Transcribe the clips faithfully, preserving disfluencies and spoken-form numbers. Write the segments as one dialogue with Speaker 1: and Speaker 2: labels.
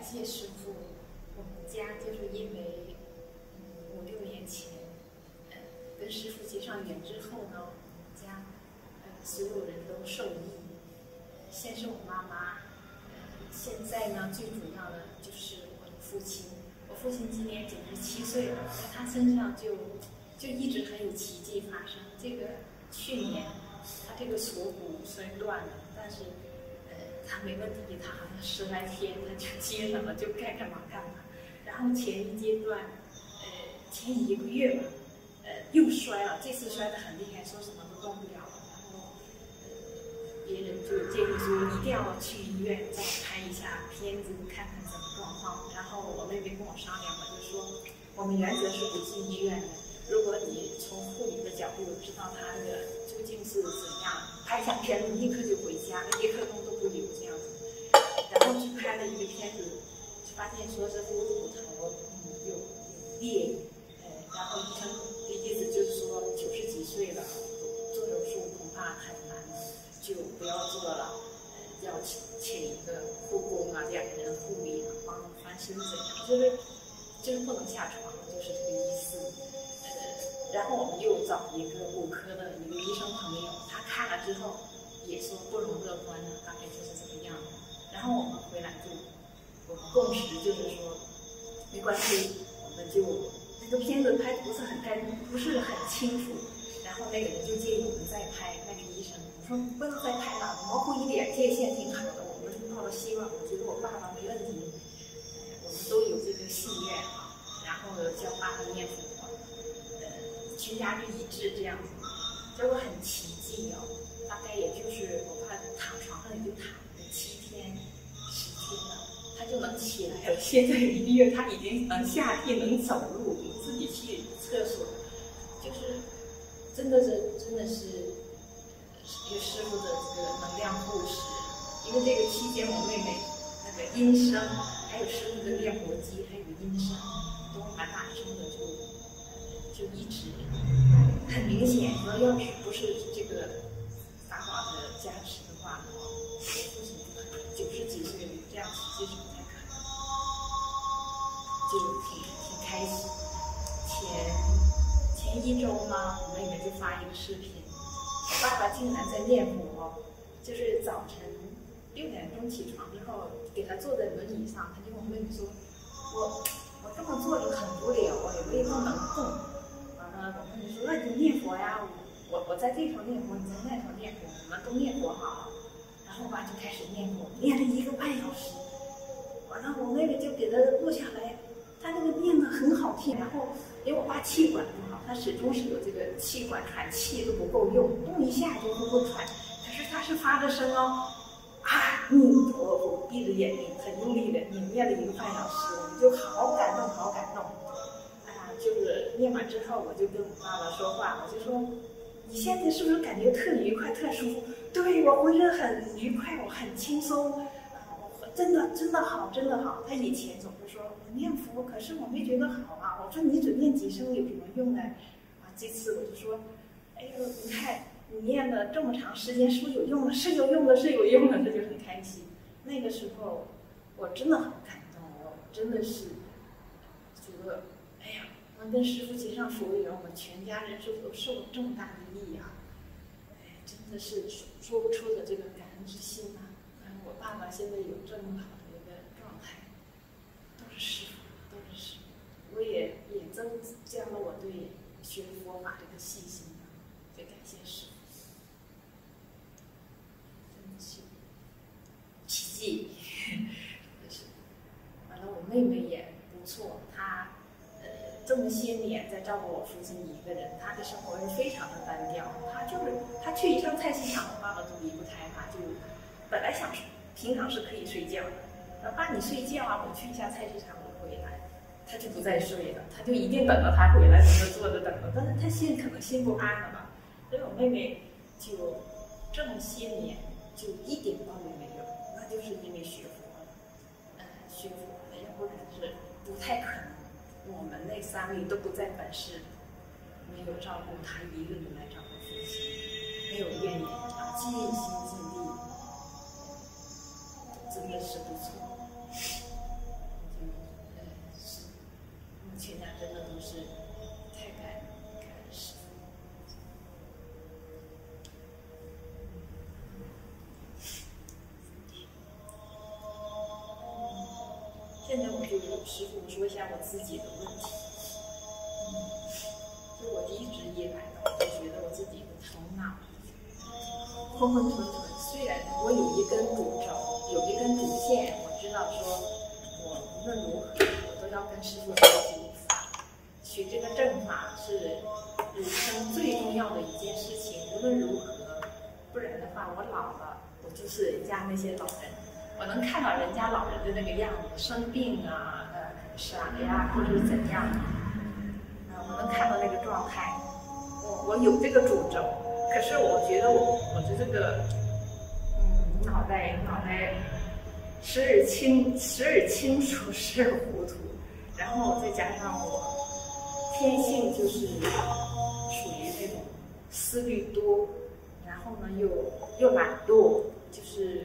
Speaker 1: 谢师傅，我们家就是因为嗯五六年前，呃，跟师傅结上缘之后呢，我们家呃所有人都受益。先是我妈妈，呃，现在呢最主要的就是我的父亲。我父亲今年九十七岁了，在他身上就就一直很有奇迹发生。这个去年他这个锁骨虽然断了，但是呃他没问题，他好像十来天他就接上了，就该干嘛干嘛。然后前一阶段，呃前一个月吧，呃又摔了，这次摔得很厉害，说什么都动不了了。然后呃别人就建议说一定要去医院再拍一下片子，看看怎么状况。然后我妹妹跟我商量，我就说我们原则是不进医院的。如果你从护理的角度知道他那个究竟是怎样，拍下片子立刻就回家，一刻钟都不留这样子。然后去拍了一个片子，就发现说是骨骨头嗯有有裂，呃，然后医生的意思就是说九十几岁了，做手术恐怕很难，就不要做了，呃，要请请一个护工啊，两个人护理啊，帮翻身怎样，就是就是不能下床，就是这个意思。然后我们又找一个骨科的一个医生朋友，他看了之后也说不容乐观的，大概就是这个样子。然后我们回来就，我们共识就是说，没关系，我们就那个片子拍不是很干，不是很清楚。然后那个人就建议我们再拍，那个医生我说不能再拍了，模糊一点，界限挺好的。我们抱着希望，我觉得我爸爸没问题，我们都有这个信愿啊。然后教爸爸念佛。全家就一致这样子，结果很奇迹哦，大概也就是我爸躺床上也就躺了七天、十天了，他就能起来了。现在医院他已经能下地、能走路，自己去厕所，就是真的是真的是一个师傅的这个能量故事。因为这个期间，我妹妹那个音声，还有师傅的练活机，还有音声都蛮大声的，就。就一直很明显，说要是不是这个法宝的加持的话，我父亲九十几岁这样奇迹是不太可能，就挺挺开心。前前一周呢，我妹妹就发一个视频，爸爸竟然在念佛，就是早晨六点钟起床之后，给他坐在轮椅上，他就跟我妹妹说，我我这么坐着很无聊，我也不能动。我跟你说，那你就念佛呀！我我在这头念佛，你在那头念佛，我们都念佛好了。然后我爸就开始念佛，念了一个半小时。完了，我妹妹就给他录下来，他那个念的很好听。然后因为我爸气管不好，他始终是有这个气管喘气都不够用，动一下就会不喘。可是他是发着声哦，啊，弥陀佛，闭着眼睛很用力的念念了一个半小时，我们就好感动，好感动。就是念完之后，我就跟我爸爸说话，我就说：“你现在是不是感觉特愉快、特舒服？”对，我浑身很愉快，我很轻松，我真的真的好，真的好。他以前总是说我念佛，可是我没觉得好啊。我说你只念几声有什么用呢？啊，这次我就说：“哎呦，你看你念了这么长时间，是不是有用了？是有用的，是有用的，这就很开心。”那个时候我真的很感动，我真的是觉得，哎呀。能跟师父结上佛缘，我们全家人是都受了这么大的益啊！哎，真的是说说不出的这个感恩之心啊！嗯，我爸爸现在有这么好的一个状态，都是师父，都是师父。我也也增加了我对学佛法这个信心啊！最感谢师父，真的是奇迹！真的是。完了，我妹妹也不错，她。这么些年在照顾我父亲一个人，他的生活是非常的单调。他就是他去一趟菜市场，我爸爸都离不开他。就本来想平常是可以睡觉的，说爸你睡觉啊，我去一下菜市场，我回来，他就不再睡了，他就一定等到他回来，在那坐着等着。但是他心可能心不安了吧？所以我妹妹就这么些年就一点抱怨没有，那就是因为学佛了，嗯，学佛了，要不然是不太可能。我们那三位都不在本市，没有照顾他一个人来照顾父亲，没有怨言啊，尽心尽力，真的是不错。 现在我就师父说一下我自己的问题。嗯，就我一直以来呢，我就觉得我自己的头脑昏昏沉沉。虽然我有一根主轴，有一根主线，我知道说，我无论如何，我都要跟师父学习法，学这个正法是人生最重要的一件事情。无论如何，不然的话，我老了，我就是人家那些老人。我能看到人家老人的那个样子，生病啊，呃，傻呀，或者是怎样，呃，我能看到那个状态。我我有这个主轴，可是我觉得我我的这个，嗯，脑袋脑袋时而清时而清楚，时而糊涂，然后再加上我天性就是属于那种思虑多，然后呢又又懒惰，就是。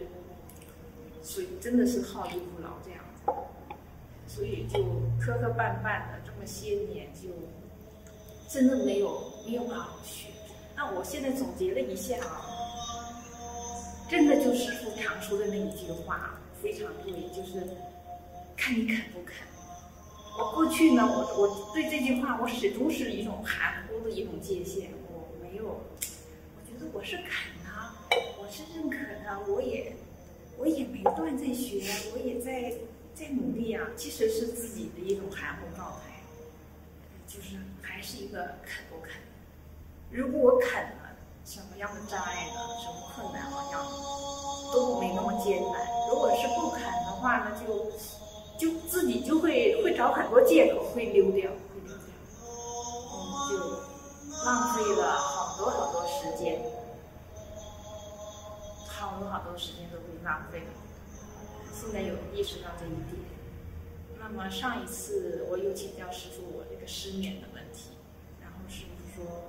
Speaker 1: 所以真的是好逸恶劳这样子，所以就磕磕绊绊的这么些年，就真的没有没有好好学。那我现在总结了一下啊，真的就师父常说的那一句话非常对，就是看你肯不肯。我过去呢，我我对这句话我始终是一种含糊的一种界限，我没有，我觉得我是肯啊，我是认可的，我也。我也没断在学，我也在在努力啊。其实是自己的一种含糊状态，就是还是一个肯不肯。如果我肯了，什么样的障碍呢？什么困难好像都没那么艰难。如果是不肯的话呢，就就自己就会会找很多借口，会溜掉，会溜掉，嗯，就浪费了好多好多时间。好多好多时间都被浪费了，现在有意识到这一点。那么上一次我有请教师父我这个失眠的问题，然后师父说，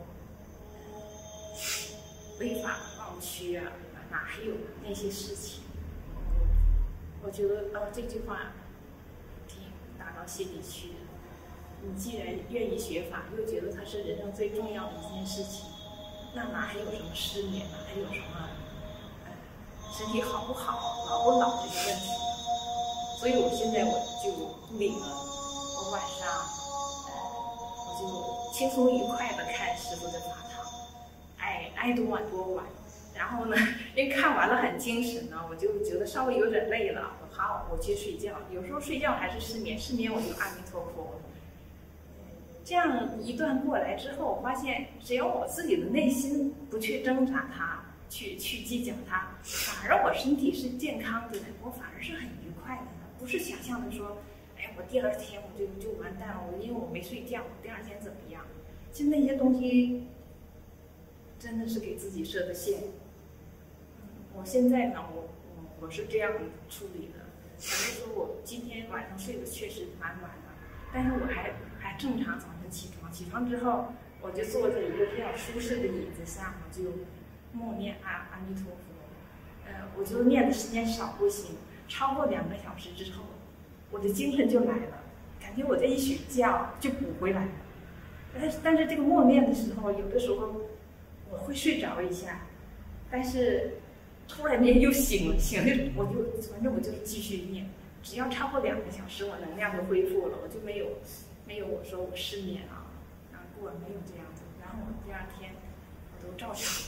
Speaker 1: 违法忘区啊，哪还有那些事情？我觉得哦，这句话挺打到心里去的。你既然愿意学法，又觉得它是人生最重要的一件事情，那哪还有什么失眠，哪还有什么？身体好不好，老不老这个问题，所以我现在我就领了，我晚上，呃，我就轻松愉快的看师父的法堂，爱爱多晚多晚，然后呢，因为看完了很精神呢，我就觉得稍微有点累了，我好，我去睡觉。有时候睡觉还是失眠，失眠我就阿弥陀佛。这样一段过来之后，我发现只要我自己的内心不去挣扎它。去去计较它，反而我身体是健康的，我反而是很愉快的，不是想象的说，哎，我第二天我就就完蛋了，我因为我没睡觉，我第二天怎么样？其实那些东西真的是给自己设的限。我现在呢，我我是这样处理的，假如说我今天晚上睡得确实蛮晚的，但是我还还正常早晨起床，起床之后我就坐在一个比较舒适的椅子上，我就。默念阿阿弥陀佛，呃，我就念的时间少不行，超过两个小时之后，我的精神就来了，感觉我这一宿觉就补回来了。但是但是这个默念的时候，有的时候我会睡着一下，但是突然间又醒了，醒了我就反正我就继续念，只要超过两个小时，我能量就恢复了，我就没有没有我说我失眠啊，难过没有这样子，然后我第二天我都照常。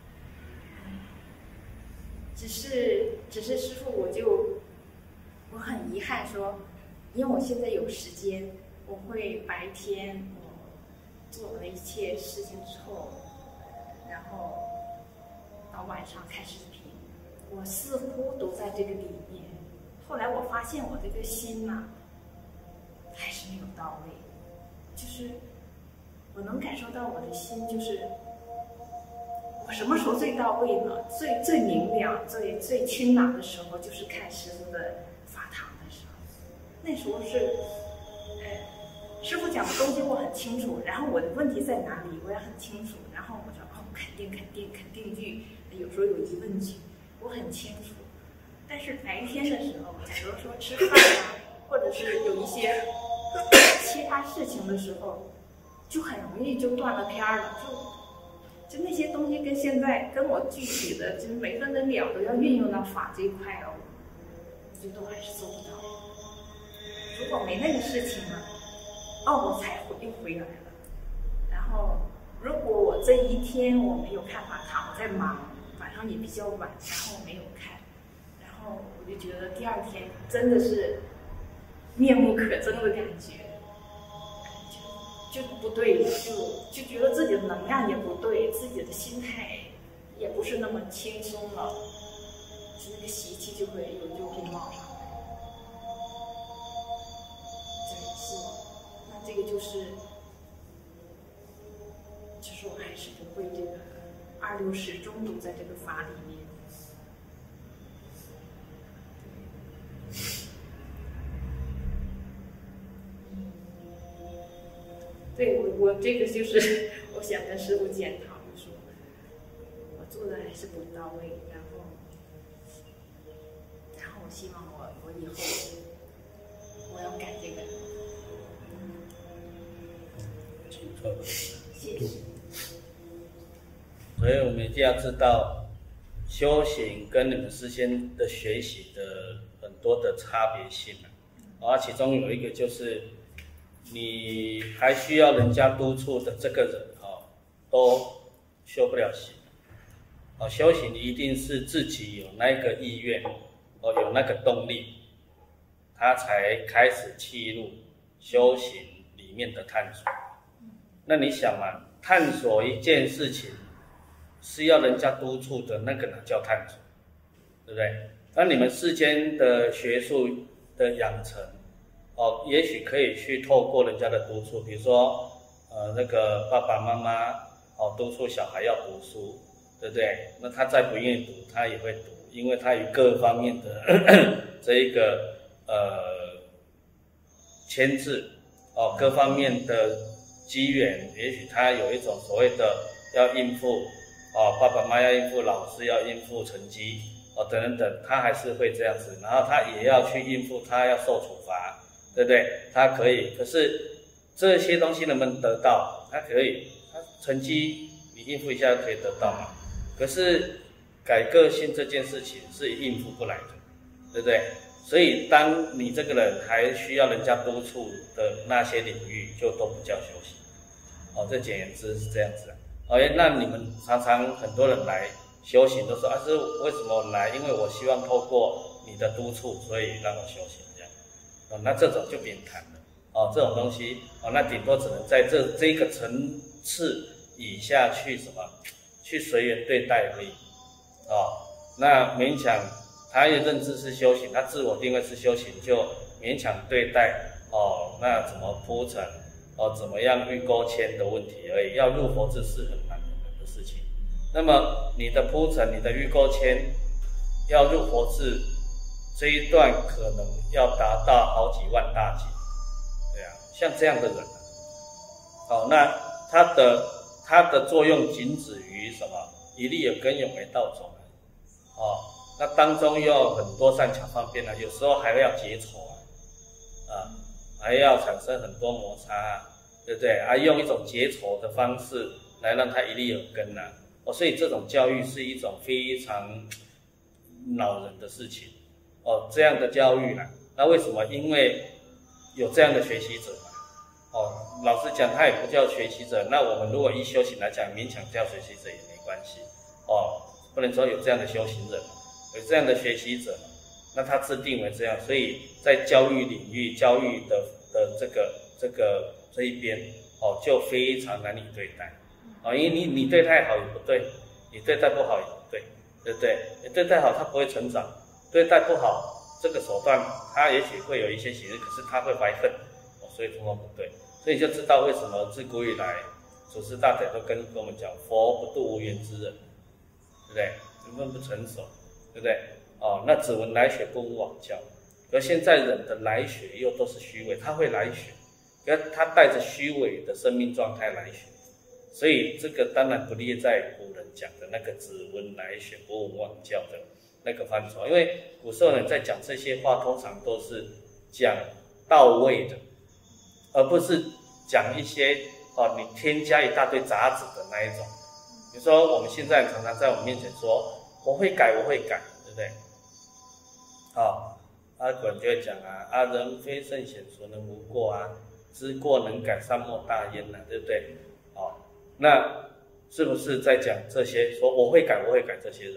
Speaker 1: 只是，只是师父，我就我很遗憾说，因为我现在有时间，我会白天我做了一切事情之后，然后到晚上看视频，我似乎都在这个里面。后来我发现我这个心呐、啊，还是没有到位，就是我能感受到我的心就是。我什么时候最到位呢？最最明亮、最最清朗的时候，就是看师父的法堂的时候。那时候是，呃，师父讲的东西我很清楚，然后我的问题在哪里我也很清楚，然后我说哦，肯定肯定肯定句，有时候有疑问句，我很清楚。但是白天的时候，假如说吃饭啊，或者是有一些其他事情的时候，就很容易就断了片儿了，就。就那些东西跟现在跟我具体的，就是每分每秒都要运用到法这一块哦，我觉得我还是做不到。 如果没那个事情呢，哦，我才回又回来了。然后如果我这一天我没有看法堂，我在忙，晚上也比较晚，然后没有看，然后我就觉得第二天真的是面目可憎的感觉，就就不对，就就觉得自己的能量也不对，自己的心态也不是那么轻松了，就那个习气就会有就会冒上来。对，是，那这个就是，就是我还是不会这个二六十中读在这个法里面。对，我我这个就是我想跟师父检讨，就说我做的还是不到位，然后，然后我希望我我以后我要改这个。
Speaker 2: 请坐。
Speaker 1: 谢谢。
Speaker 2: 所以我们一定要知道，修行跟你们事先的学习的很多的差别性啊，其中有一个就是。你还需要人家督促的这个人哦，都修不了行。哦，修行一定是自己有那个意愿，哦，有那个动力，他才开始契入修行里面的探索。那你想嘛，探索一件事情是要人家督促的，那个哪叫探索，对不对？那你们世间的学术的养成。哦，也许可以去透过人家的督促，比如说，呃，那个爸爸妈妈哦督促小孩要读书，对不对？那他再不愿意读，他也会读，因为他与各方面的呵呵这一个呃牵制，哦，各方面的机缘，也许他有一种所谓的要应付，哦，爸爸妈妈要应付老师，要应付成绩，哦，等等等，他还是会这样子，然后他也要去应付，他要受处罚。对不对？他可以，可是这些东西能不能得到？他可以，他成绩你应付一下可以得到嘛？可是改个性这件事情是应付不来的，对不对？所以当你这个人还需要人家督促的那些领域，就都不叫修行。哦，这简言之是这样子。哦，那你们常常很多人来修行都说啊，是为什么我来？因为我希望透过你的督促，所以让我修行。哦，那这种就别谈了。哦，这种东西，哦，那顶多只能在这这个层次以下去什么，去随缘对待而已。哦，那勉强他也认知是修行，他自我定位是修行，就勉强对待。哦，那怎么铺陈？哦，怎么样预勾牵的问题而已。要入佛智是很难的事情。那么你的铺陈，你的预勾牵，要入佛智。这一段可能要达到好几万大劫，对啊，像这样的人，哦，那他的他的作用仅止于什么？一粒有根有为道种，哦，那当中又有很多善巧方便呢，有时候还要结仇啊，啊，还要产生很多摩擦，对不对？还用一种结仇的方式来让他一粒有根啊，哦，所以这种教育是一种非常恼人的事情。哦，这样的教育呢？那为什么？因为有这样的学习者嘛。哦，老实讲，他也不叫学习者。那我们如果依修行来讲，勉强叫学习者也没关系。哦，不能说有这样的修行人，有这样的学习者，那他制定为这样，所以在教育领域、教育的的这个这个这一边，哦，就非常难以对待。哦，因为你你对待好也不对，你对待不好也不对，对不对？你对待好，他不会成长。对待不好，这个手段他也许会有一些喜悦，可是他会怀恨，哦，所以通通不对，所以就知道为什么自古以来祖师大德都跟跟我们讲，佛不度无缘之人，对不对？人分不成熟，对不对？哦，那只闻来学不闻往教，而现在人的来学又都是虚伪，他会来学，可他带着虚伪的生命状态来学，所以这个当然不列在古人讲的那个只闻来学不闻往教的那个范畴，因为古时候人在讲这些话，通常都是讲到位的，而不是讲一些哦，你添加一大堆杂质的那一种。比如说，我们现在常常在我们面前说，我会改，我会改，对不对？啊、哦， 啊，古人就会讲啊，啊人非圣贤，孰能无过啊？知过能改，善莫大焉呐、啊，对不对？哦，那是不是在讲这些？说我会改，我会改这些人？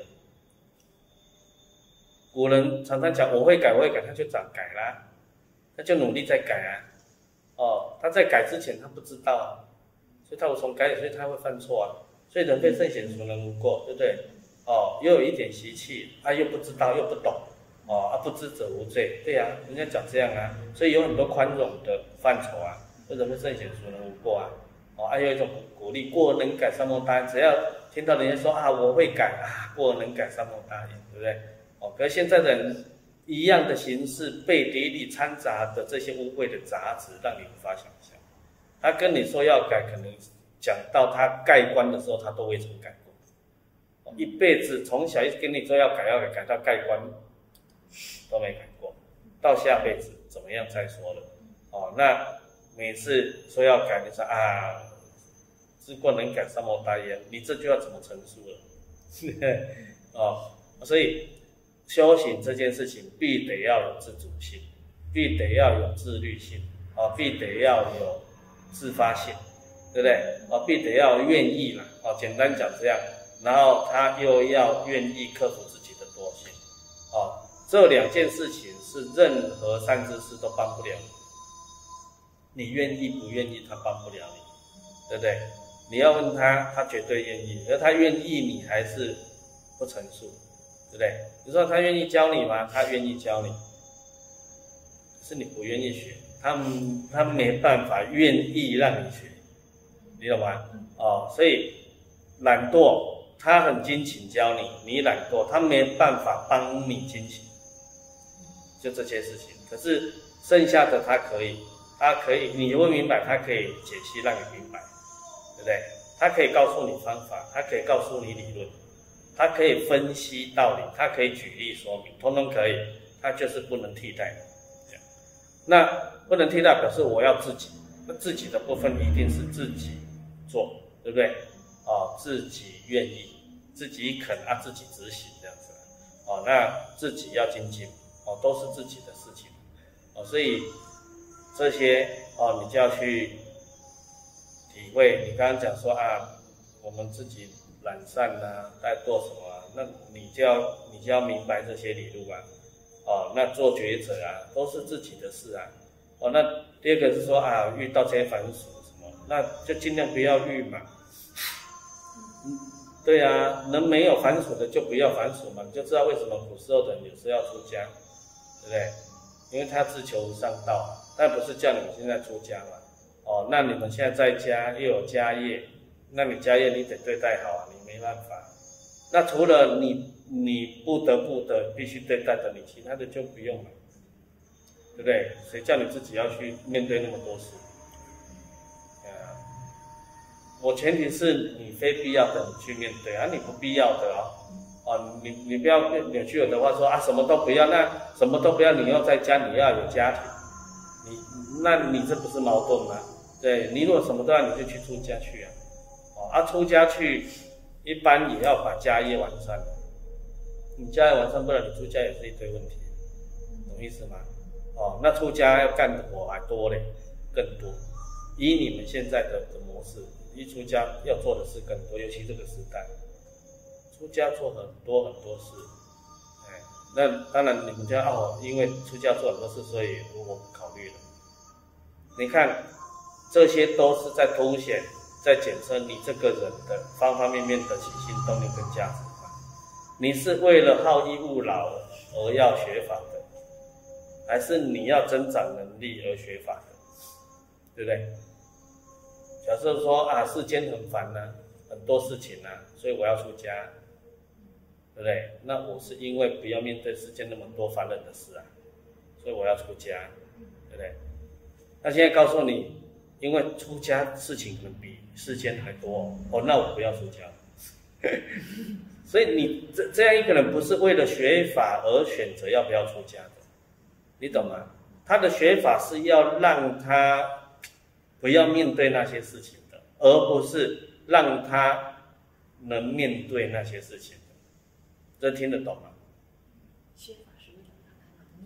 Speaker 2: 古人常常讲我会改，我会改，他就早改啦，他就努力在改啊。哦，他在改之前他不知道啊，所以他无从改，所以他会犯错啊。所以人非圣贤，孰能无过？对不对？哦，又有一点习气，他、啊、又不知道，又不懂。哦，啊，不知者无罪，对啊，人家讲这样啊，所以有很多宽容的范畴啊，人非圣贤，孰能无过啊？哦，还、啊、有一种鼓励，过而能改，善莫大焉。只要听到人家说啊，我会改啊，过而能改，善莫大焉，对不对？哦，可是现在的人一样的形式，背地里掺杂的这些污秽的杂质，让你无法想象。他跟你说要改，可能讲到他盖棺的时候，他都未曾改过。哦，一辈子从小一直跟你说要改要改，改到盖棺都没改过，到下辈子怎么样再说了。哦，那每次说要改，你说啊，知过能改，善莫大焉，你这就要怎么陈述了？哦，所以修行这件事情必得要有自主性，必得要有自律性，哦，必得要有自发性，对不对？哦，必得要愿意啦，哦，简单讲这样，然后他又要愿意克服自己的惰性，哦，这两件事情是任何善知识都帮不了你，你愿意不愿意，他帮不了你，对不对？你要问他，他绝对愿意，而他愿意，你还是不陈述。对不对？你说他愿意教你吗？他愿意教你，是你不愿意学，他他没办法愿意让你学，你懂吗？哦，所以懒惰，他很精勤教你，你懒惰，他没办法帮你精勤，就这些事情。可是剩下的他可以，他可以，你不明白，他可以解析让你明白，对不对？他可以告诉你方法，他可以告诉你理论。他可以分析道理，他可以举例说明，通通可以，他就是不能替代。这样，那不能替代表示我要自己，那自己的部分一定是自己做，对不对？哦，自己愿意，自己肯啊，自己执行这样子。哦，那自己要精进，哦，都是自己的事情。哦，所以这些哦，你就要去体会。你刚刚讲说啊，我们自己懒散啊，在做什么啊？那你就要你就要明白这些理路啊。哦，那做抉择啊，都是自己的事啊。哦，那第二个是说啊，遇到这些烦俗什么，那就尽量不要遇嘛。嗯，对啊，能没有烦俗的就不要烦俗嘛，你就知道为什么古时候的人有时要出家，对不对？因为他自求无上道，但不是叫你们现在出家嘛。哦，那你们现在在家又有家业。那你家业你得对待好啊，你没办法。那除了你你不得不的必须对待的，你其他的就不用了，对不对？谁叫你自己要去面对那么多事？啊，我前提是你非必要的你去面对啊，你不必要的哦，哦，你你不要扭曲我的话说啊，什么都不要，那什么都不要，你要在家，你要有家庭，你那你这不是矛盾吗？对，你如果什么都要，你就去出家去啊。啊，出家去，一般也要把家业完善。你家业完善不了，你出家也是一堆问题，懂意思吗？哦，那出家要干的活还多嘞，更多。以你们现在的的模式，一出家要做的事更多，尤其这个时代，出家做很多很多事。哎，那当然你们家哦，因为出家做很多事，所以我不考虑了。你看，这些都是在凸显。在检测你这个人的方方面面的起心动念跟价值观，你是为了好逸恶劳而要学法的，还是你要增长能力而学法的，对不对？假设说啊，世间很烦啊，很多事情啊，所以我要出家，对不对？那我是因为不要面对世间那么多烦人的事啊，所以我要出家，对不对？那现在告诉你，因为出家事情可能比世间还多哦，那我不要出家。所以你这这样一个人不是为了学法而选择要不要出家的，你懂吗？他的学法是要让他不要面对那些事情的，而不是让他能面对那些事情的。这听得懂吗？
Speaker 1: 学法是为了让他能面对。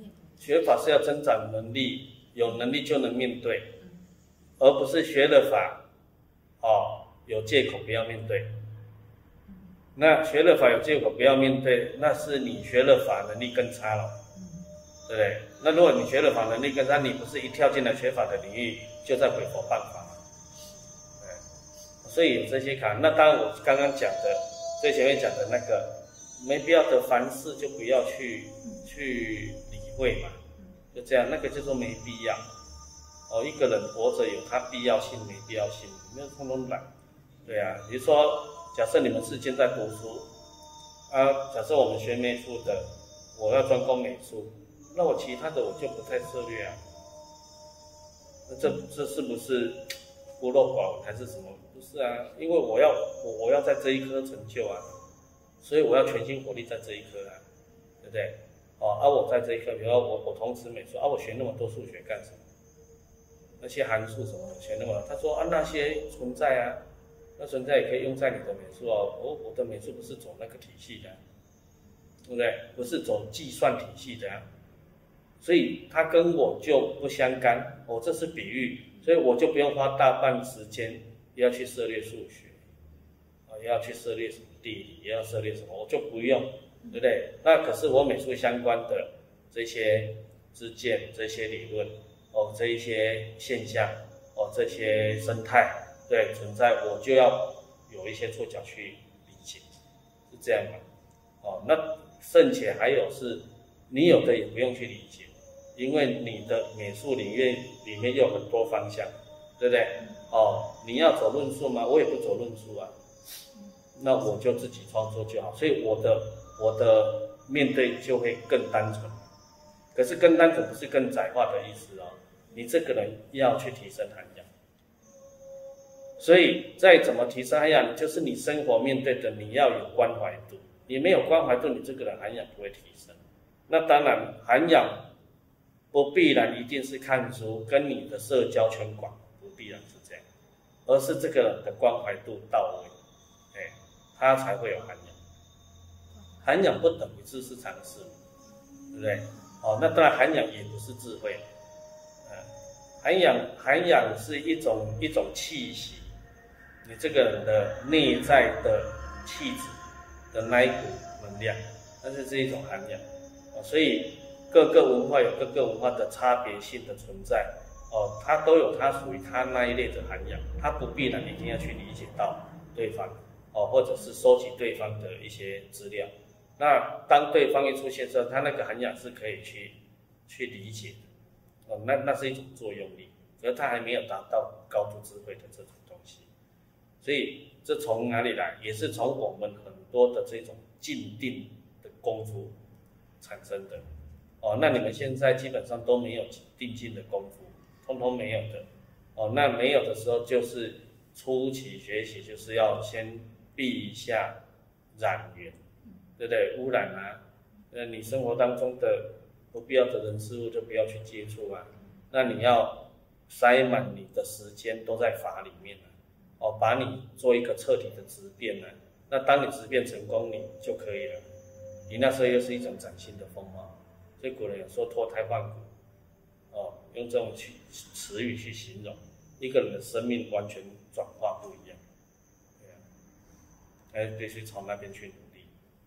Speaker 2: 学法是要增长能力，有能力就能面对，而不是学了法，哦，有借口不要面对。那学了法有借口不要面对，那是你学了法能力更差了，对不对？那如果你学了法能力更差，你不是一跳进来学法的领域就在毁佛谤法吗？对，所以有这些卡。那当然我刚刚讲的最前面讲的那个没必要的凡事就不要去去理会嘛，就这样，那个就说没必要。哦，一个人活着有他必要性没必要性，没有通通懒。对啊，比如说假设你们是现在读书啊，假设我们学美术的，我要专攻美术，那我其他的我就不太涉猎啊。那这这是不是孤陋寡闻还是什么？不是啊，因为我要我我要在这一科成就啊，所以我要全心火力在这一科啊，对不对？哦，啊，我在这一科，比如说我我同时美术啊，我学那么多数学干什么？那些函数什么的学那么多，他说啊那些存在啊。那存在也可以用在你的美术哦，我我的美术不是走那个体系的，对不对？不是走计算体系的啊，所以它跟我就不相干。哦，这是比喻，所以我就不用花大半时间要去涉猎数学，啊，也要去涉猎什么地理，也要涉猎什么，我就不用，对不对？那可是我美术相关的这些知见、这些理论，哦，这一些现象，哦，这些生态。对，存在我就要有一些触角去理解，是这样吗？哦，那甚且还有是，你有的也不用去理解，因为你的美术领域里面有很多方向，对不对？哦，你要走论述吗？我也不走论述啊，那我就自己创作就好，所以我的我的面对就会更单纯。可是更单纯不是更窄化的意思哦，你这个人要去提升涵养。所以再怎么提升涵养，就是你生活面对的你要有关怀度，你没有关怀度，你这个人涵养不会提升。那当然涵养不必然一定是看书，跟你的社交圈广，不必然是这样，而是这个人的关怀度到位，哎，他才会有涵养。涵养不等于知识常识，对不对？哦，那当然涵养也不是智慧，嗯，涵养涵养是一种一种气息。你这个人的内在的气质的那一股能量，那是这一种涵养，哦，所以各个文化有各个文化的差别性的存在，哦，它都有它属于它那一类的涵养，它不必然一定要去理解到对方，哦，或者是收集对方的一些资料。那当对方一出现之后，他那个涵养是可以去去理解的，哦，那那是一种作用力，可是他还没有达到高度智慧的这种东西。所以这从哪里来？也是从我们很多的这种静定的功夫产生的。哦，那你们现在基本上都没有定静的功夫，通通没有的。哦，那没有的时候就是初期学习，就是要先避一下染源，对不对？污染啊，呃，你生活当中的不必要的人事物就不要去接触啊。那你要塞满你的时间都在法里面啊。哦，把你做一个彻底的质变呢，那当你质变成功，你就可以了。你那时候又是一种崭新的风貌，所以古人有说脱胎换骨，哦，用这种去词语去形容一个人的生命完全转化不一样，对啊，还必须从那边去努力。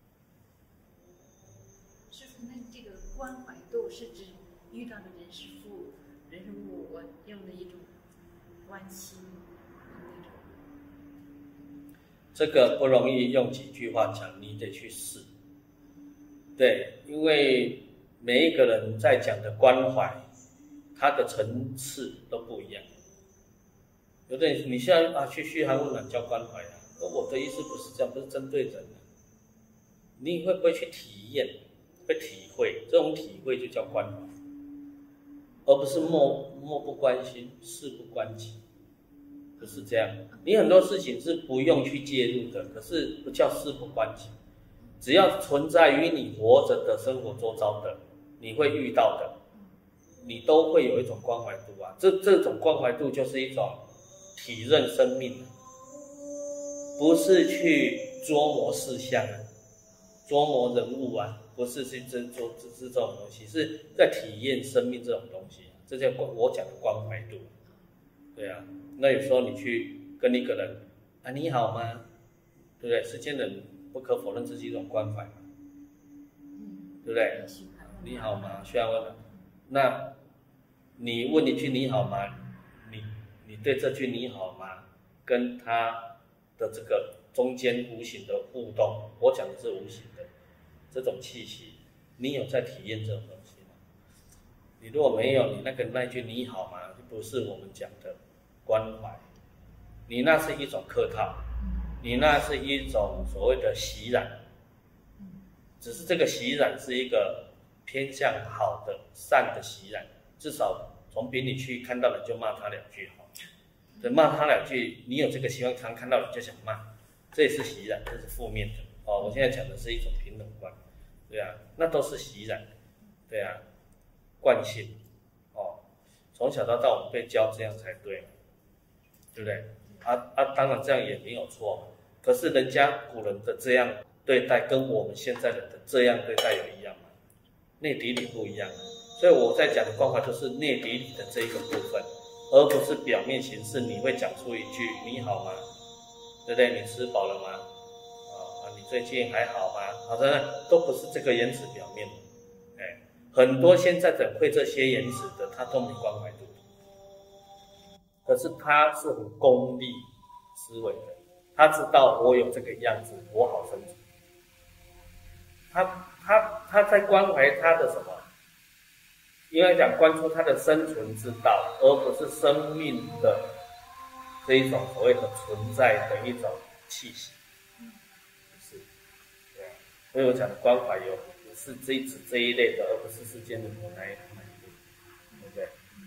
Speaker 1: 师父，那这个关怀度是指遇到的人事物、人事物，我用的一种关心。
Speaker 2: 这个不容易用几句话讲，你得去试。对，因为每一个人在讲的关怀，他的层次都不一样。有的人你现在啊去嘘寒问暖叫关怀啊，我的意思不是这样，不是针对人啊。你会不会去体验，会体会？这种体会就叫关怀，而不是漠漠不关心，事不关己。不是这样，你很多事情是不用去介入的，可是不叫事不关己，只要存在于你活着的生活周遭的，你会遇到的，你都会有一种关怀度啊。这这种关怀度就是一种体认生命，不是去捉摸事项啊，捉摸人物啊，不不是去执着只是这种东西，是在体验生命这种东西，这叫我讲的关怀度。对啊，那有时候你去跟一个人啊，你好吗？对不对？世间人不可否认这是一种关怀嘛，对不对？你好吗？需要问的。那你问一句你好吗？你你对这句你好吗，跟他的这个中间无形的互动，我讲的是无形的这种气息，你有在体验这种东西吗？你如果没有，你那个那句你好吗，就不是我们讲的关怀，你那是一种客套，你那是一种所谓的洗染，只是这个洗染是一个偏向好的善的洗染，至少从别你去看到了就骂他两句好，对，骂他两句，你有这个希望，常看到了就想骂，这也是洗染，这是负面的哦。我现在讲的是一种平等观，对啊，那都是洗染，对啊，惯性哦，从小到大我们被教这样才对，对不对？啊啊，当然这样也没有错，可是人家古人的这样对待，跟我们现在人的这样对待有一样吗？内底里不一样，所以我在讲的关怀就是内底里的这一个部分，而不是表面形式。你会讲出一句你好吗？对不对？你吃饱了吗？啊，你最近还好吗？好的，都不是这个言辞表面。哎，很多现在的会这些言辞的，他都没关怀度。可是他是很功利思维的，他知道我有这个样子，我好生存。他他他在关怀他的什么？应该讲关注他的生存之道，而不是生命的这一种所谓的存在的一种气息。是，对啊。所以我讲的关怀有是这指这一类的，而不是世间的某哪一类，对不对？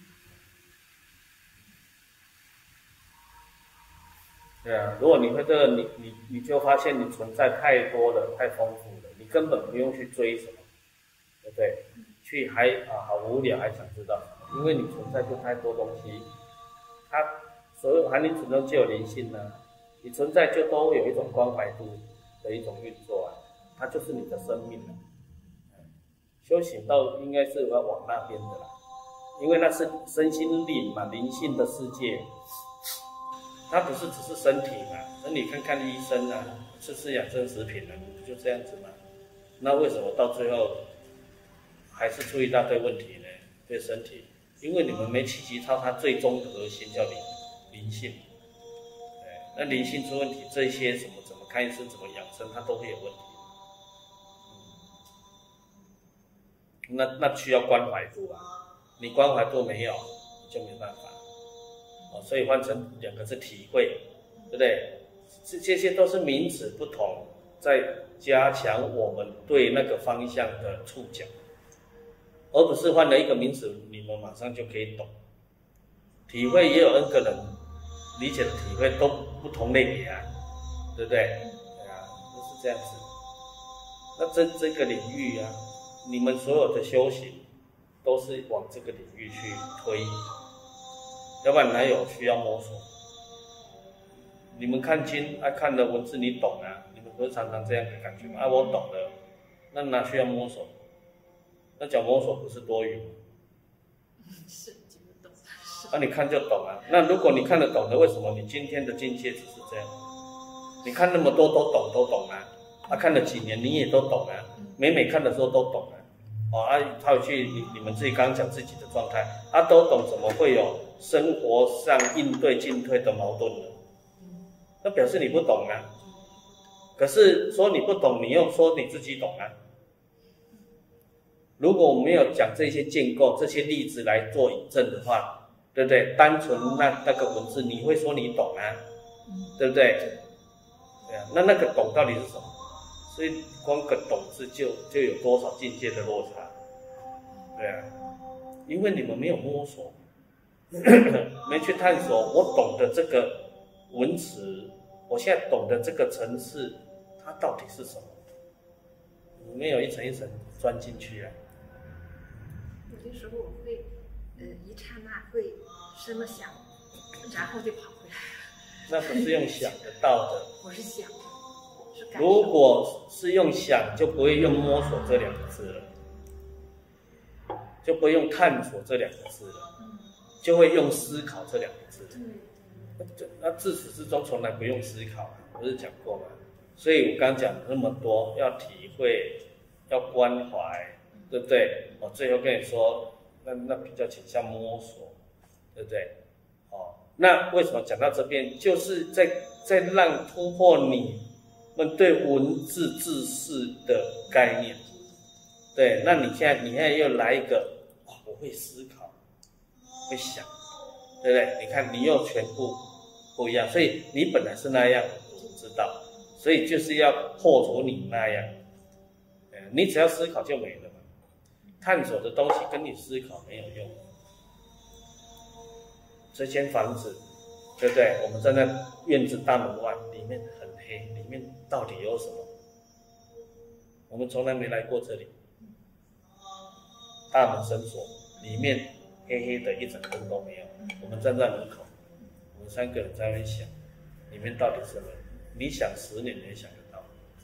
Speaker 2: 对啊，如果你会这个，你你你就发现你存在太多了，太丰富了，你根本不用去追什么，对不对？去还啊好无聊，还想知道，因为你存在就太多东西，它所有含你存在就有灵性呢、啊，你存在就都有一种关怀度的一种运作啊，它就是你的生命了、啊。修行到应该是要往那边的啦，因为那是身心灵嘛，灵性的世界。它不是只是身体嘛？那你看看医生啊，吃吃养生食品啊，不就这样子吗？那为什么到最后还是出一大堆问题呢？对身体，因为你们没契机到它最终的核心叫灵灵性。对，那灵性出问题，这些什么怎么看医生，怎么养生，它都会有问题。那那需要关怀度啊，你关怀度没有，你就没办法。所以换成两个字体会，对不对？这这些都是名词不同，在加强我们对那个方向的触角，而不是换了一个名词，你们马上就可以懂。体会也有 N 个人理解的体会都不同类别啊，对不对？对啊，就是这样子。那这这个领域啊，你们所有的修行都是往这个领域去推。要不然哪有需要摸索？你们看经啊，看的文字你懂啊，你们不是常常这样的感觉吗？啊，我懂了，那哪需要摸索？那讲摸索不是多余吗？
Speaker 1: 是听得懂。
Speaker 2: 啊，你看就懂啊。那如果你看得懂的，为什么你今天的境界只是这样？你看那么多都懂都懂啊，啊，看了几年你也都懂啊，每每看的时候都懂啊。哦啊，他有去你你们自己刚刚讲自己的状态，啊都懂，怎么会有生活上应对进退的矛盾呢？那表示你不懂啊。可是说你不懂，你又说你自己懂啊。如果我没有讲这些建构、这些例子来做引证的话，对不对？单纯那那个文字，你会说你懂啊，对不对？对啊，那那个懂到底是什么？所以光个懂字就就有多少境界的落差，对啊，因为你们没有摸索，没去探索。我懂得这个文词，我现在懂得这个层次，它到底是什么？你没有一层一层钻进去啊。
Speaker 1: 有些时候我会，呃，一刹那会生了想，然后就跑回来了。
Speaker 2: 那不是用想得到的。
Speaker 1: 我是想的。
Speaker 2: 如果是用想，就不会用摸索这两个字了，就不会用探索这两个字了，就会用思考这两个字。那自始至终从来不用思考，不是讲过吗？所以我刚讲那么多，要体会，要关怀，对不对？我最后跟你说，那那比较倾向摸索，对不对？哦，那为什么讲到这边，就是在在让突破你们对文字字识的概念。对，那你现在你现在又来一个，哇，我会思考，会想，对不对？你看你又全部不一样，所以你本来是那样，我知道，所以就是要破除你那样。你只要思考就没了嘛，探索的东西跟你思考没有用。这间房子，对不对？我们站在院子大门外，里面很黑，里面到底有什么？我们从来没来过这里。大门深锁，里面黑黑的，一盏灯都没有。我们站在门口，我们三个人在那边想，里面到底是什么？你想十年你也想得到，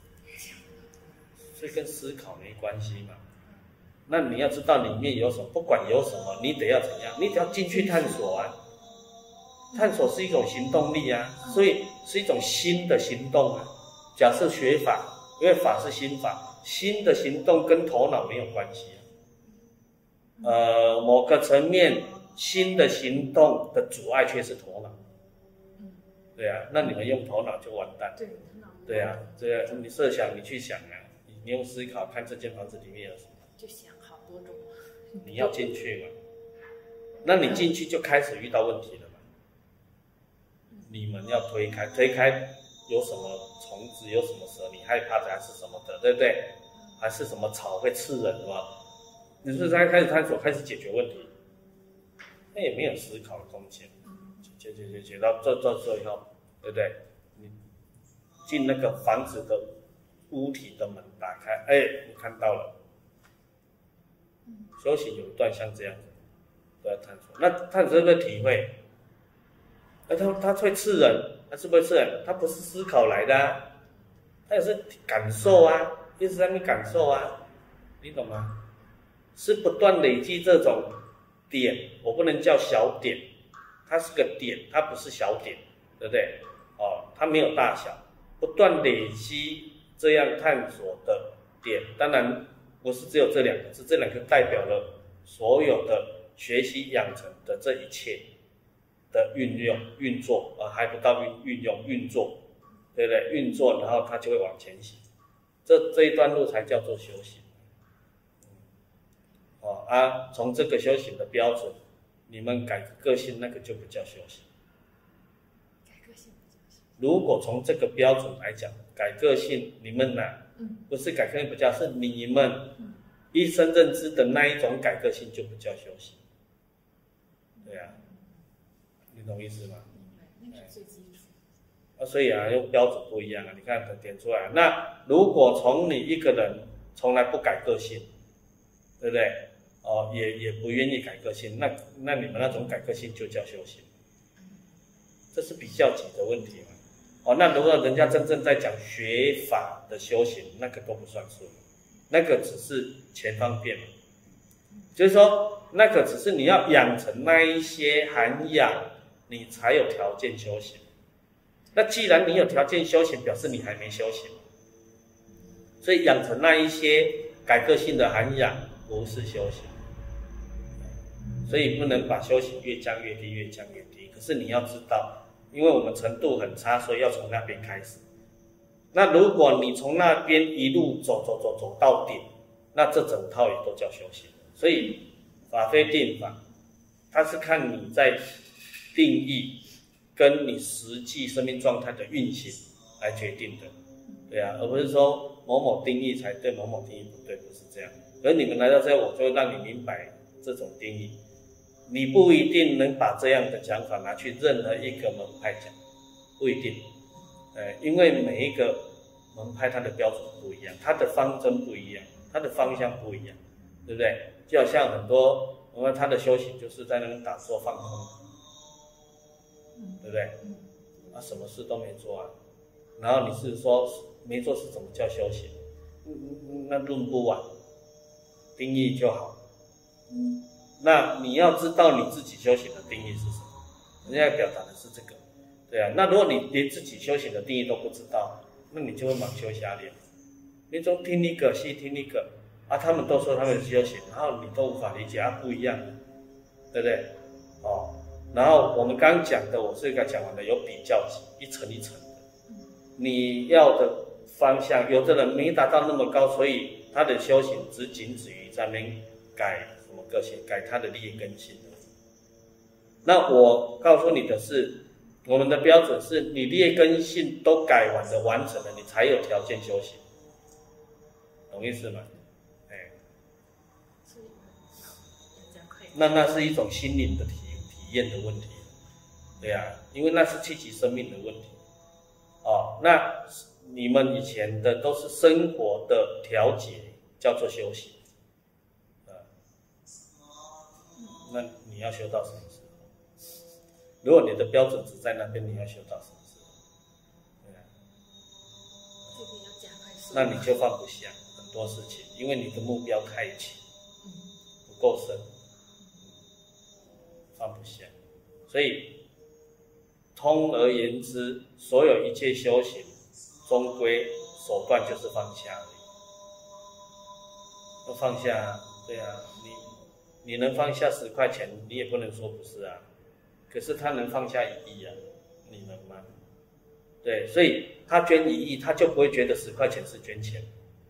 Speaker 2: 所以跟思考没关系嘛。那你要知道里面有什么，不管有什么，你得要怎样？你得要进去探索啊。探索是一种行动力啊，所以是一种新的行动啊。假设学法，因为法是心法，新的行动跟头脑没有关系啊。呃，某个层面，新的行动的阻碍却是头脑。对啊，那你们用头脑就完蛋。对，对啊，对啊，你设想，你去想啊，你用思考看这间房子里面有什么，
Speaker 1: 就想好多种。
Speaker 2: 你要进去嘛？那你进去就开始遇到问题了嘛？你们要推开，推开有什么虫子，有什么蛇，你害怕的还是什么的，对不对？还是什么草会刺人的嘛？你是不是才开始探索，开始解决问题？那也没有思考的空间，解解解解到这这最后，对不对？你进那个房子的屋体的门打开，哎，你看到了。修行有一段像这样子，都要探索。那探索这个体会，那他他会刺人，他是不会刺人？他不是思考来的啊，他也是感受啊，一直在那边感受啊，你懂吗？是不断累积这种点，我不能叫小点，它是个点，它不是小点，对不对？哦，它没有大小，不断累积这样探索的点，当然不是只有这两个字，这两个代表了所有的学习养成的这一切的运用运作，而还不到运运用运作，对不对？运作，然后它就会往前行，这这一段路才叫做修行。哦啊，从这个修行的标准，你们改个性那个就不叫修行。
Speaker 1: 改个性不叫修行。
Speaker 2: 如果从这个标准来讲，改个性，你们呢、啊？嗯、不是改个性不叫，是你们一生认知的那一种改个性就不叫修行。对啊，你懂意思吗？
Speaker 1: 明白，那是最基础。
Speaker 2: 啊，所以啊，用标准不一样啊。你看点出来，那如果从你一个人从来不改个性，对不对？哦，也也不愿意改个性，那那你们那种改个性就叫修行，这是比较级的问题嘛。哦，那如果人家真正在讲学法的修行，那个都不算数，那个只是钱方便嘛，就是说那个只是你要养成那一些涵养，你才有条件修行。那既然你有条件修行，表示你还没修行，所以养成那一些改个性的涵养不是修行。所以不能把修行越降越低，越降越低。可是你要知道，因为我们程度很差，所以要从那边开始。那如果你从那边一路走走走走到顶，那这整套也都叫修行。所以法非定法，它是看你在定义跟你实际生命状态的运行来决定的，对啊，而不是说某某定义才对，某某定义不对，不是这样。而你们来到这，我就会让你明白这种定义。你不一定能把这样的讲法拿去任何一个门派讲，不一定，呃，因为每一个门派它的标准不一样，它的方针不一样，它的方向不一样，对不对？就好像很多，因为他的修行就是在那边打坐放空，对不对？啊，什么事都没做啊， 然后你是说没做事怎么叫修行？嗯，那论不完，定义就好。嗯，那你要知道你自己修行的定义是什么，人家表达的是这个，对啊。那如果你连自己修行的定义都不知道，那你就会盲修瞎练。你总听一个西听一个啊，他们都说他们修行，然后你都无法理解啊，不一样的，对不对？哦，然后我们刚刚讲的，我这个讲完的有比较级，一层一层的，你要的方向，有的人没达到那么高，所以他的修行只仅止于在那边改什么个性，改他的劣根性。那我告诉你的是，我们的标准是你劣根性都改完的完成了，你才有条件修行，懂意思吗？哎，那那是一种心灵的体体验的问题，对啊，因为那是气级生命的问题。哦，那你们以前的都是生活的调节，叫做修行，啊，那你要修到什么时候？如果你的标准只在那边，你要修到什么时候？对啊，那你就放不下很多事情，因为你的目标太浅，不够深，放不下，所以。通而言之，所有一切修行，终归手段就是放下而已。要放下，对啊，你你能放下十块钱，你也不能说不是啊。可是他能放下一亿啊，你能吗？对，所以他捐一亿，他就不会觉得十块钱是捐钱，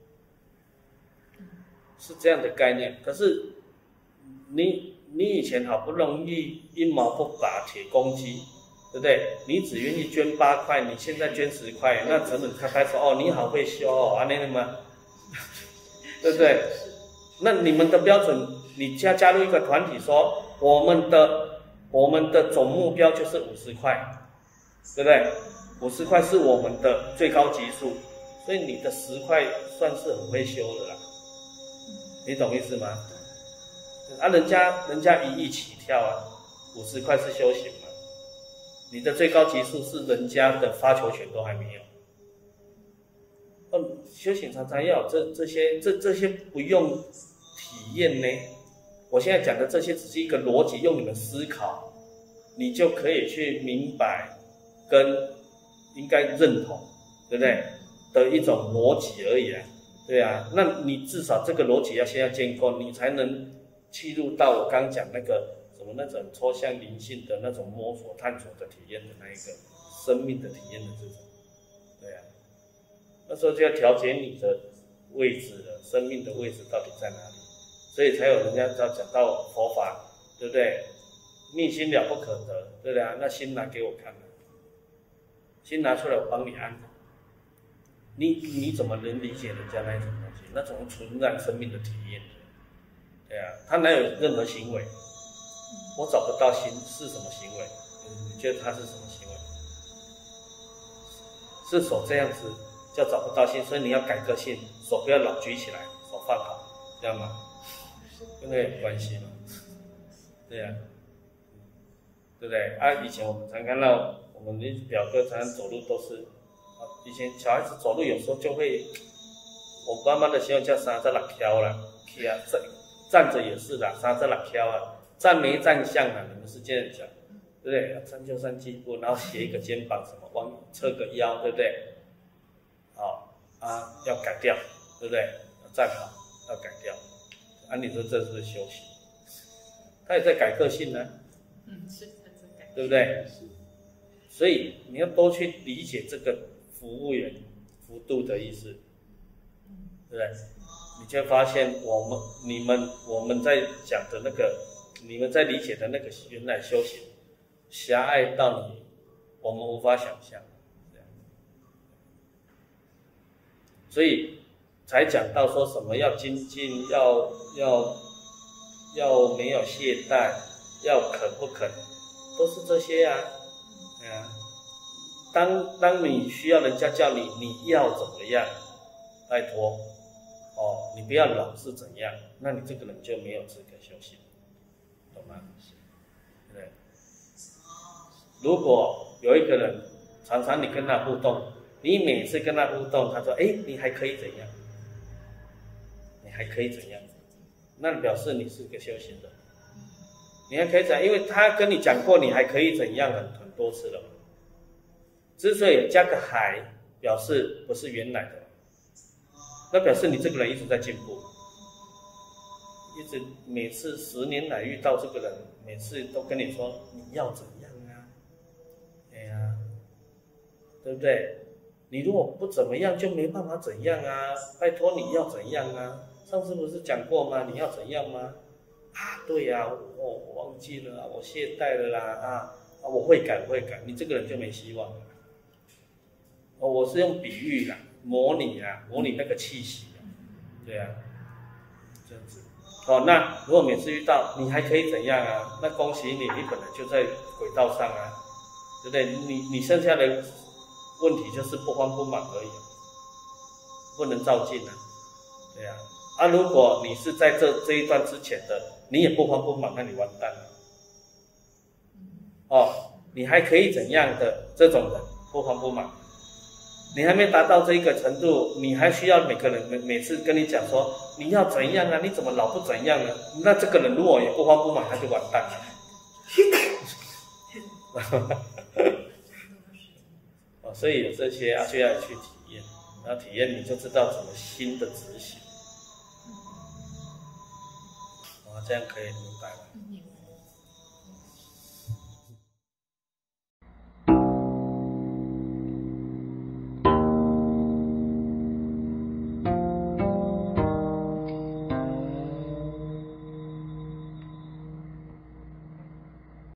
Speaker 2: 是这样的概念。可是你你以前好不容易一毛不拔铁公鸡。对不对？你只愿意捐八块，你现在捐十块，那整整开拍说哦，你好会修哦，啊那个吗？对不对？那你们的标准，你加加入一个团体说，我们的我们的总目标就是五十块，对不对？五十块是我们的最高级数，所以你的十块算是很会修的啦，你懂意思吗？啊，人家人家一亿起跳啊，五十块是修行嘛。你的最高级数是人家的发球权都还没有。嗯，修行常常要有这这些这这些不用体验呢。我现在讲的这些只是一个逻辑，用你们思考，你就可以去明白跟应该认同，对不对？的一种逻辑而已啊，对啊。那你至少这个逻辑要先要建构，你才能切入到我刚刚讲那个。什么那种抽象灵性的那种摸索探索的体验的那一个生命的体验的这种，对啊，那时候就要调节你的位置了，生命的位置到底在哪里？所以才有人家要讲到佛法，对不对？逆心了不可得，对不对啊？那心拿给我看，心拿出来我帮你安。你你怎么能理解人家那一种东西？那种纯然生命的体验，对啊，他哪有任何行为？我找不到心是什么行为？你觉得它是什么行为？是手这样子叫找不到心，所以你要改个性，手不要老举起来，手放好，这样吗？跟那有关系吗？对呀、啊，对不对？啊，以前我们常看到我们的表哥常常走路都是，啊，以前小孩子走路有时候就会，我妈妈的形容叫三十六翘啦，站站着也是啦，三十六翘啊。站没站相啊？你们是这样讲，对不对？站就站基步，然后斜一个肩膀，什么往侧个腰，对不对？好啊，要改掉，对不对？要站好，要改掉。啊，你说这是不是修行？他也在改个性呢，
Speaker 1: 嗯，是他在改，
Speaker 2: 对不对？所以你要多去理解这个服务员幅度的意思，对不对？你就会发现我们、你们、我们在讲的那个。你们在理解的那个原来修行，狭隘到你我们无法想象，所以才讲到说什么要精进，要要要没有懈怠，要肯不肯，都是这些啊，啊，当当你需要人家叫你你要怎么样，拜托，哦，你不要老是怎样，那你这个人就没有资格修行。懂吗？对。如果有一个人常常你跟他互动， 你每次跟他互动，他说：“哎，你还可以怎样？你还可以怎样？”那表示你是个修行人。你还可以怎样？因为他跟你讲过，你还可以怎样很很多次了嘛。之所以加个还，表示不是原来的，那表示你这个人一直在进步，一直每次十年来遇到这个人，每次都跟你说你要怎样啊？哎呀，对不对？你如果不怎么样，就没办法怎样啊！拜托你要怎样啊？上次不是讲过吗？你要怎样吗？啊，对呀、啊，我我忘记了、啊，我懈怠了啦啊啊！我会改，会改，你这个人就没希望了。哦，我是用比喻啦，模拟啊，模拟那个气息啊，对啊，这样子。哦，那如果每次遇到你还可以怎样啊？那恭喜你，你本来就在轨道上啊，对不对？你你剩下的问题就是不慌不忙而已，不能照进啊，对啊。啊，如果你是在这这一段之前的，你也不慌不忙，那你完蛋了。哦，你还可以怎样的这种人不慌不忙，你还没达到这一个程度，你还需要每个人每每次跟你讲说你要怎样啊？你怎么老不怎样呢？那这个人如果也不慌不忙，他就完蛋了。哦，所以有这些啊，就要去体验，然后体验你就知道怎么新的执行。哦，这样可以明白了。